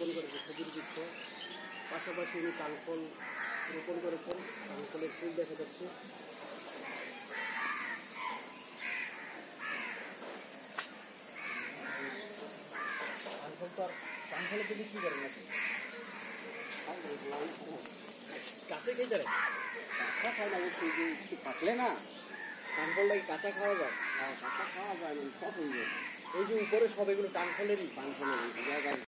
রোপণ করেছে খেজুর বৃক্ষ, পাশাপাশি উনি কানফল রোপণ করেছেন, কানফলের ফুল দেখা যাচ্ছে। কানফলের তো বিক্রি করেন নাকি? কাছে খেতে পারে, কাঁচা খায় না, একটু পাকলে না কানফলটা কি কাঁচা খাওয়া যায়? কাঁচা খাওয়া যায় না, সব হয়ে যায়। এই যে উপরে সব এগুলো কানফলেরই, কানফলের জায়গায়